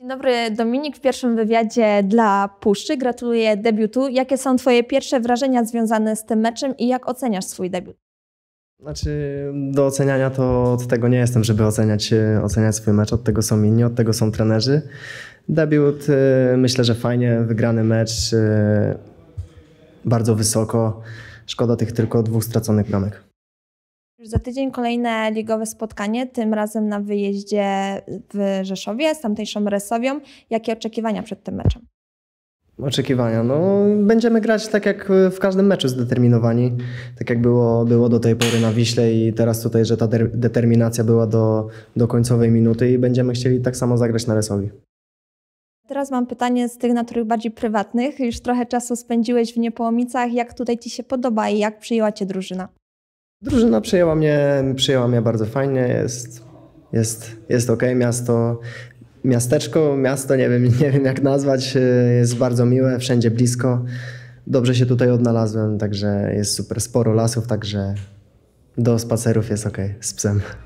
Dzień dobry, Dominik, w pierwszym wywiadzie dla Puszczy. Gratuluję debiutu. Jakie są Twoje pierwsze wrażenia związane z tym meczem i jak oceniasz swój debiut? Znaczy, do oceniania to od tego nie jestem, żeby oceniać swój mecz. Od tego są inni, od tego są trenerzy. Debiut, myślę, że fajnie, wygrany mecz, bardzo wysoko. Szkoda tych tylko 2 straconych bramek. Już za tydzień kolejne ligowe spotkanie, tym razem na wyjeździe w Rzeszowie z tamtejszą Resowią. Jakie oczekiwania przed tym meczem? Oczekiwania? No, będziemy grać tak jak w każdym meczu, zdeterminowani. Tak jak było do tej pory na Wiśle i teraz tutaj, że ta determinacja była do końcowej minuty i będziemy chcieli tak samo zagrać na Resowi. Teraz mam pytanie z tych natury bardziej prywatnych. Już trochę czasu spędziłeś w Niepołomicach. Jak tutaj Ci się podoba i jak przyjęła Cię drużyna? Drużyna przyjęła mnie bardzo fajnie. Jest okej. Miasto, nie wiem jak nazwać, jest bardzo miłe, wszędzie blisko. Dobrze się tutaj odnalazłem, także jest super. Sporo lasów, także do spacerów jest okej z psem.